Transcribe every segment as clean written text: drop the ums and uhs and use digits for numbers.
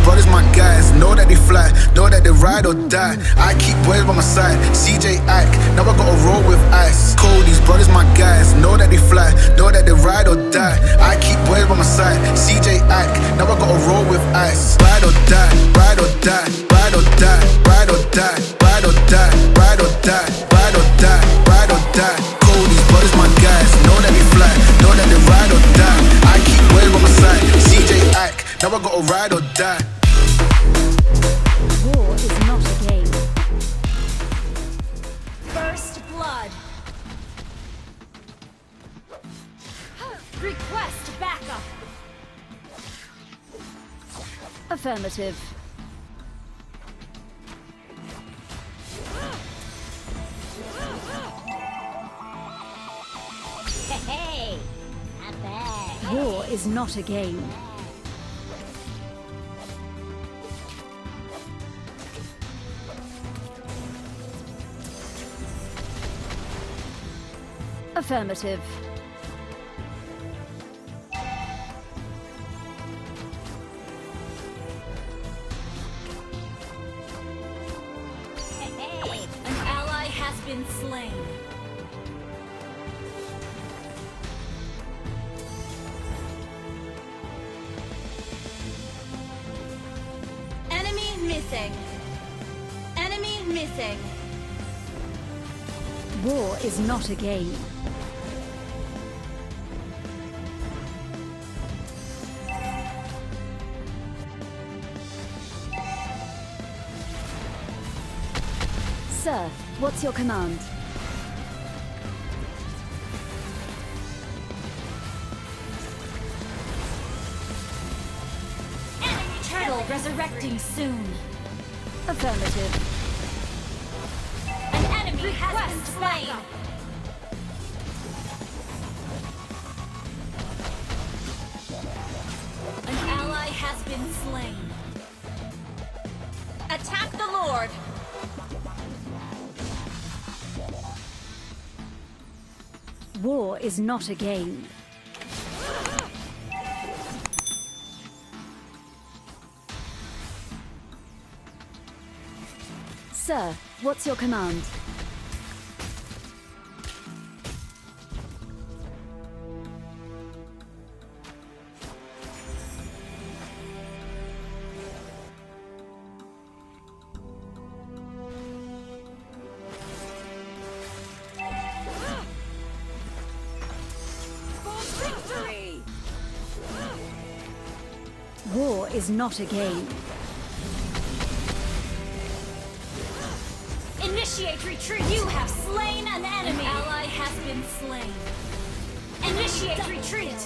brothers my guys. Know that they fly, know that they ride or die. I keep boys by my side, CJ Ike. Now I gotta roll with ice. Cody's brothers my guys. Know that they fly, know that they ride or die. I keep boys by my side, CJ Ike. Now I gotta roll with ice. Ride or die, ride or die, ride or die, ride or die, ride or die, ride or die, ride or die, ride or die. Cody's brothers my guys. Know that they fly, know that they ride or die. I keep boys by my side, CJ Ike. Now I gotta ride or die. War is not a game. First blood. Request backup. Affirmative. Hey, not bad. War is not a game. Affirmative. Hey, An ally has been slain. Enemy missing. Enemy missing. War is not a game. Sir, what's your command? enemy Turtle resurrecting soon. Affirmative. An enemy has been slain. An ally has been slain. Attack the Lord. War is not a game. Sir, what's your command? War is not a game. Initiate retreat. You have slain an enemy. An ally has been slain. Initiate retreat.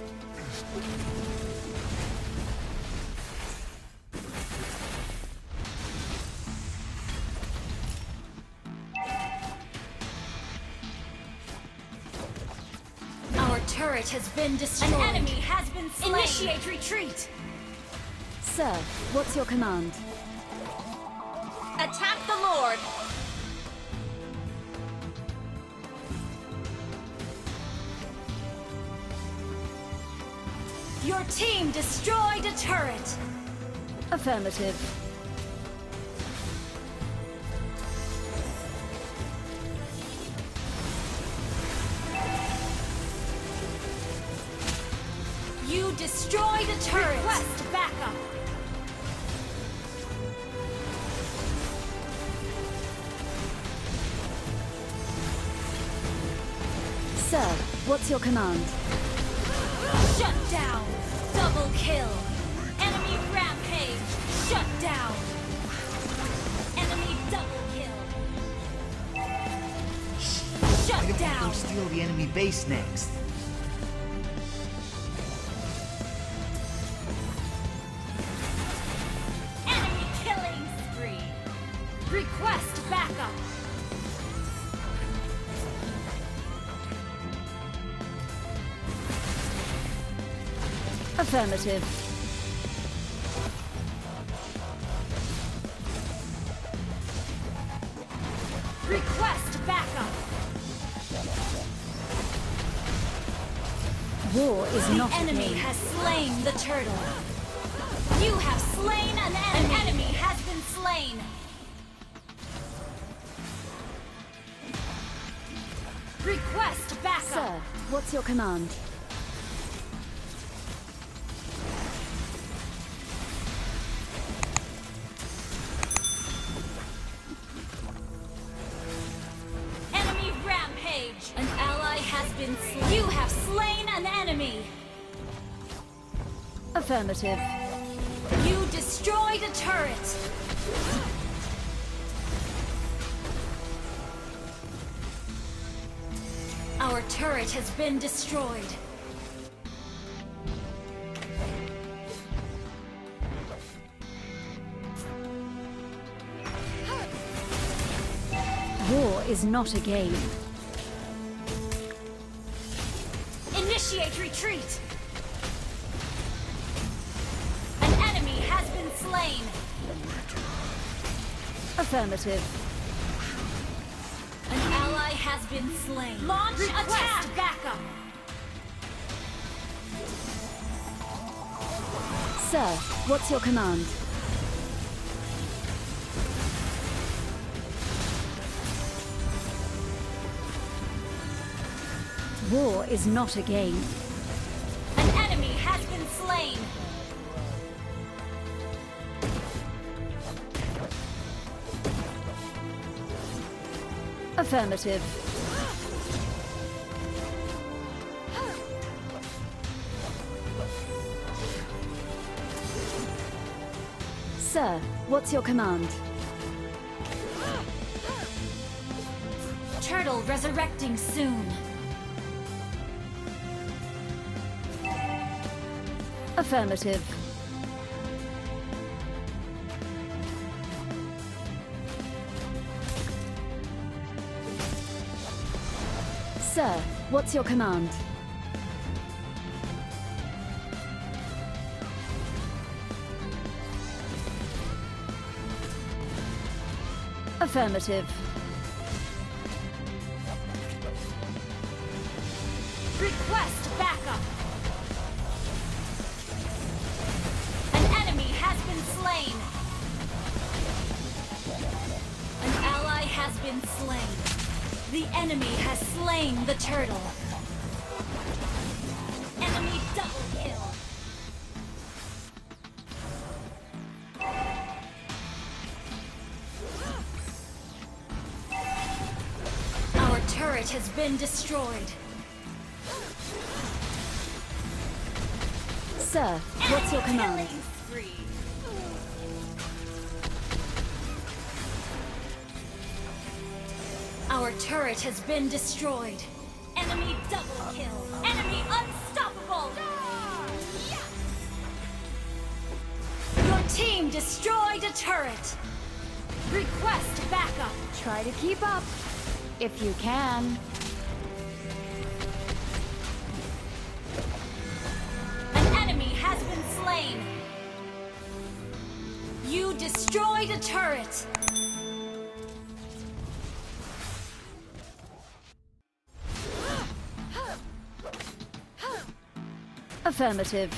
Our turret has been destroyed. An enemy has been slain. Initiate retreat. Sir, what's your command? Attack the Lord. Your team destroyed a turret. Affirmative. You destroyed a turret. Request backup. Sir, what's your command? Shut down. Double kill. Enemy rampage. Shut down. Enemy double kill. Shut Why don't we go down. steal the enemy base next? Enemy killing spree. Request backup. Affirmative. Request backup. War is not The a enemy game. has slain the turtle. You have slain an enemy. An enemy has been slain. Request backup. Sir, what's your command? Enemy rampage. An ally has been slain. You have slain an enemy. Affirmative. You destroyed a turret. Our turret has been destroyed. War is not a game. Initiate retreat. An enemy has been slain. Affirmative. An ally has been slain. Launch attack! Backup! Sir, what's your command? War is not a game. An enemy has been slain. Affirmative. Sir, what's your command? Turtle resurrecting soon. Affirmative. Sir, what's your command? Affirmative. Request backup. An enemy has been slain. An ally has been slain. The enemy has slain the turtle. Enemy double kill. Our turret has been destroyed. Sir, what's your command? Killing spree. Our turret has been destroyed. Enemy double kill. Enemy unstoppable. Your team destroyed a turret. Request backup. Try to keep up, if you can. An enemy has been slain. You destroyed a turret. Affirmative.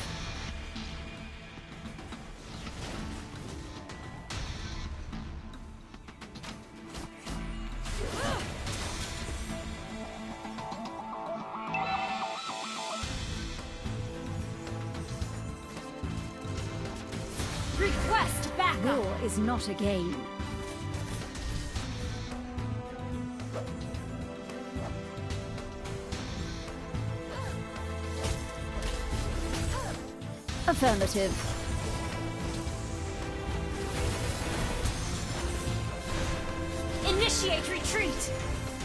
Request backup. War is not a game. Affirmative. Initiate retreat.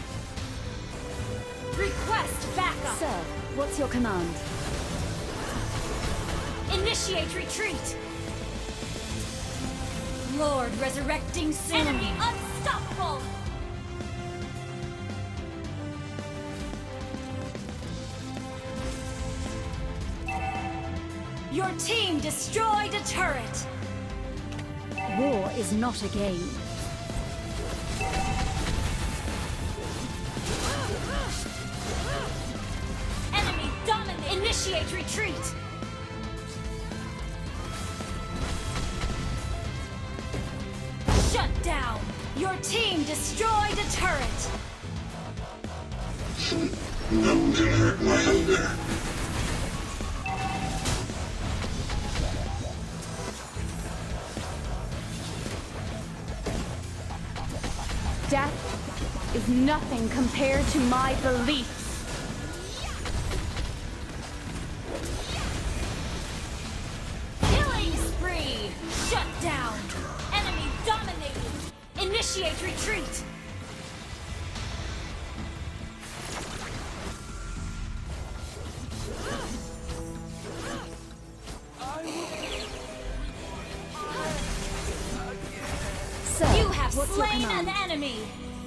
Request backup. Sir, what's your command? Initiate retreat. Lord resurrecting soon. Enemy unstoppable. Your team destroyed a turret. War is not a game. Enemy dominate. Initiate retreat. Shut down! Your team destroyed a turret! No one can hurt my hunger. Death is nothing compared to my beliefs. Killing spree! Shut down! Enemy dominated! Initiate retreat! Sir, You have what's your slain command? an enemy!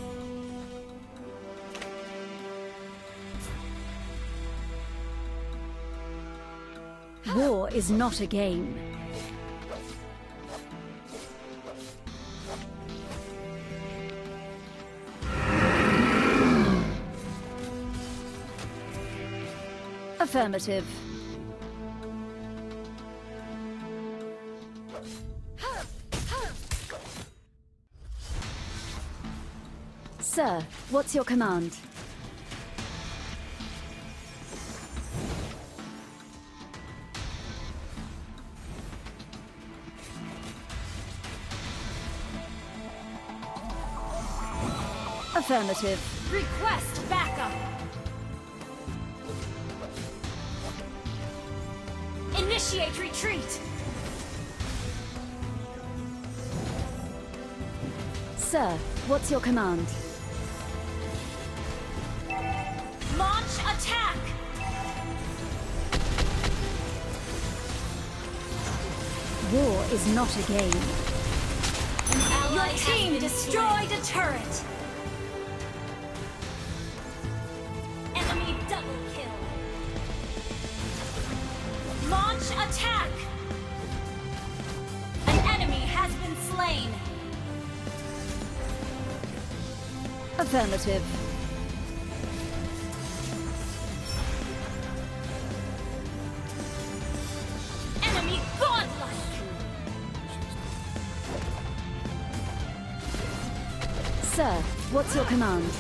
War is not a game. Affirmative. Sir, what's your command? Affirmative. Request backup! Initiate retreat! Sir, what's your command? Launch attack! War is not a game. Your team destroyed a turret! Enemy double kill! Launch attack! An enemy has been slain! Affirmative. Enemy godlike! Sir, what's your command?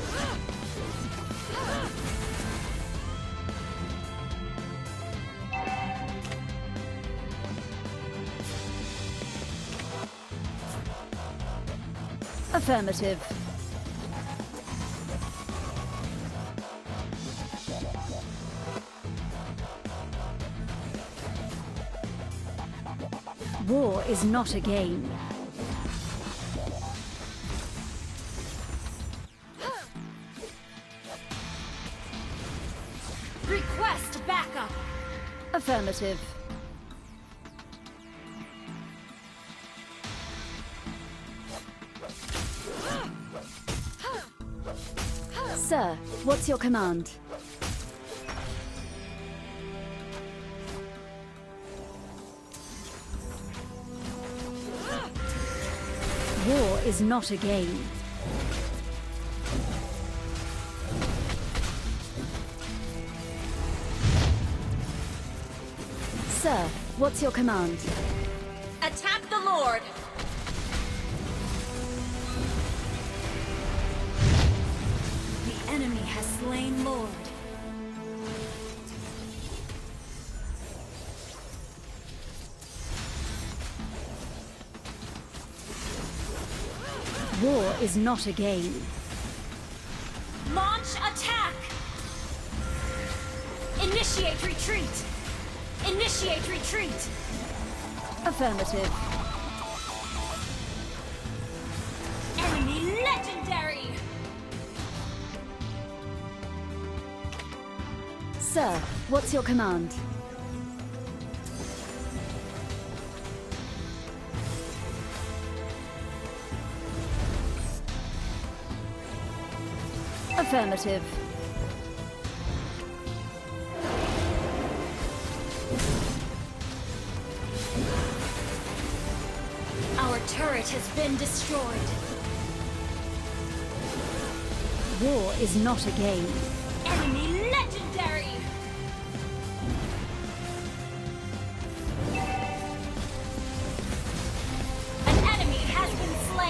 Affirmative. War is not a game. Request backup! Affirmative. Sir, what's your command? War is not a game. Sir, what's your command? Attack the Lord! The enemy has slain Lord. War is not a game. Launch attack! Initiate retreat! Initiate retreat! Affirmative. Enemy legendary! Sir, what's your command? Affirmative. Our turret has been destroyed. War is not a game. Enemy legendary! An enemy has been slain.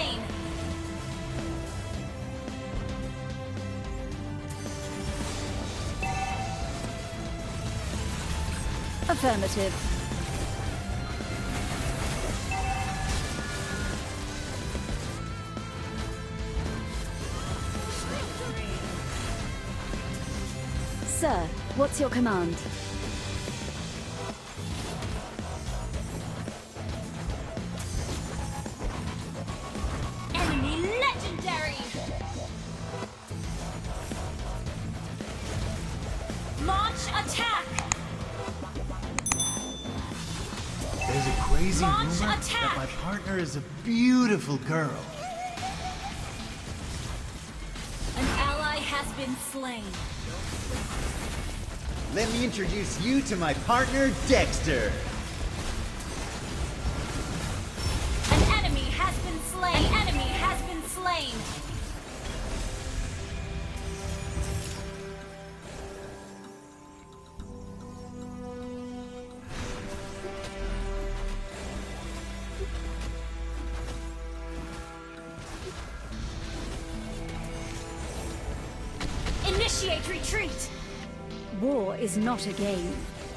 Affirmative. Sir, what's your command? Enemy legendary! Launch attack! There's a crazy Launch rumor attack! that my partner is a beautiful girl. An ally has been slain. Let me introduce you to my partner, Dexter. An enemy has been slain. An enemy has been slain. Initiate retreat. War is not a game.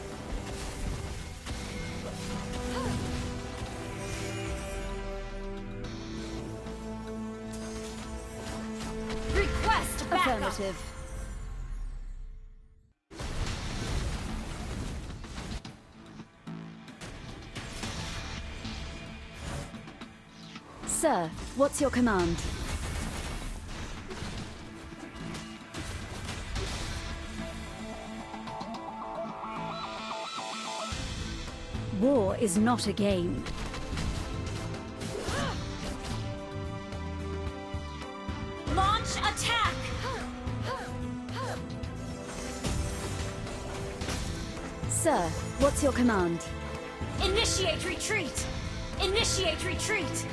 Request backup. Affirmative. Sir, what's your command? War is not a game. Launch attack. Sir, what's your command? Initiate retreat. Initiate retreat.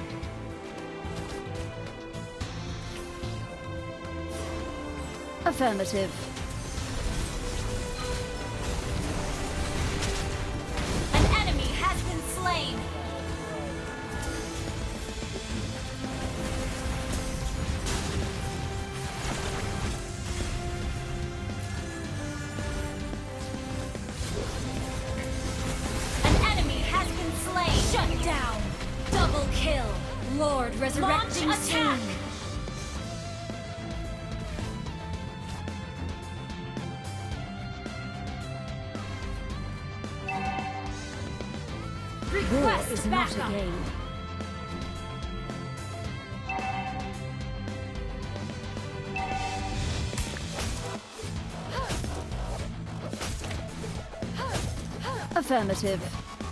Affirmative. An enemy has been slain. An enemy has been slain. Shut down. Double kill. Lord resurrecting Launch attack. soon. War Request is not a backup. game. Affirmative.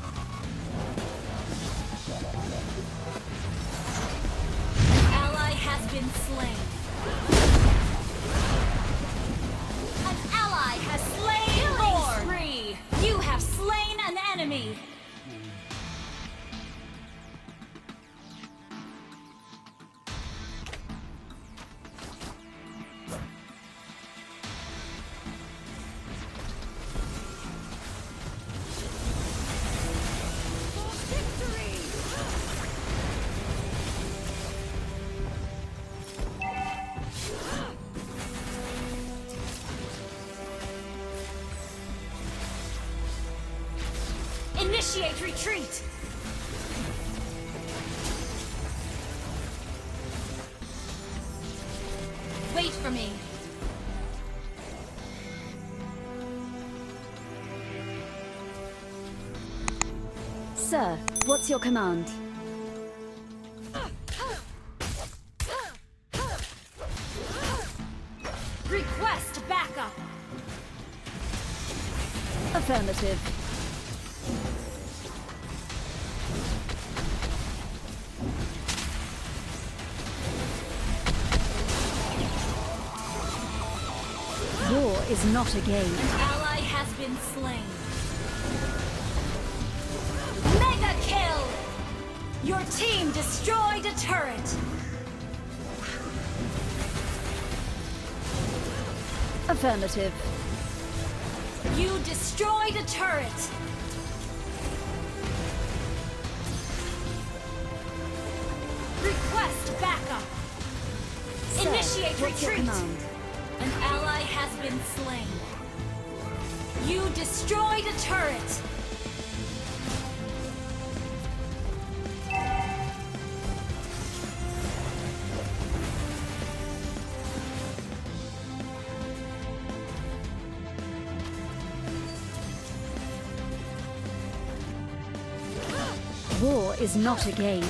An ally has been slain. An ally has slain Lord. Spree. You have slain an enemy. Initiate retreat! Wait for me. Sir, what's your command? Request backup! Affirmative. War is not a game. An ally has been slain. Mega kill! Your team destroyed a turret. Affirmative. You destroyed a turret. Request backup. Sir, Initiate what's your retreat. command? An ally has been slain. You destroyed a turret. War is not a game.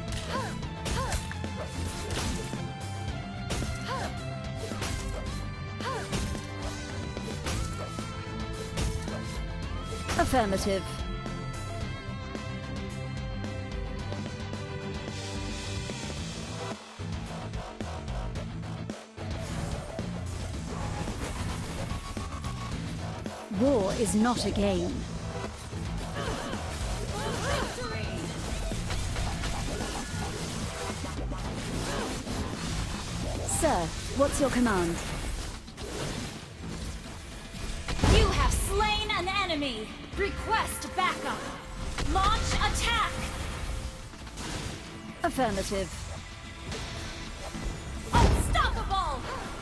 Affirmative. War is not a game. Sir, what's your command? You have slain an enemy. Request backup. Launch attack. Affirmative. Unstoppable.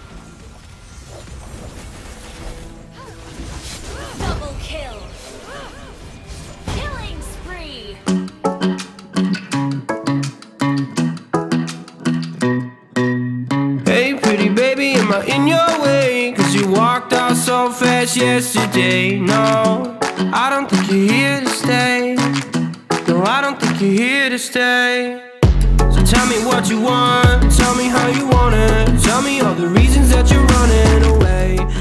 Double kill. Killing spree. Hey pretty baby, am I in your way? Cause you walked out so fast yesterday. No, I don't think you're here to stay. No, I don't think you're here to stay. So tell me what you want, tell me how you want it. Tell me all the reasons that you're running away.